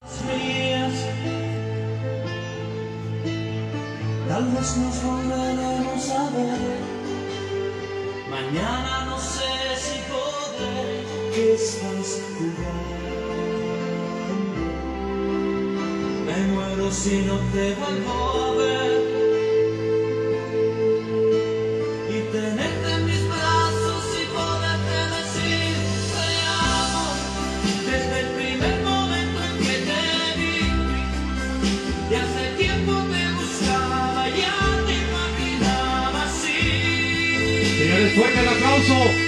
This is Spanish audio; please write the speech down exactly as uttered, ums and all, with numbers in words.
Tal vez nos volveremos a ver. Mañana no sé si podré. ¿Qué estás jugando? Me muero si no te vuelvo a ver. Y tenerte en mis brazos y poderte decir te amo. Desde el primer momento en que te vi, y hace tiempo te buscaba, ya te imaginaba así. Señores, fuerte el aplauso.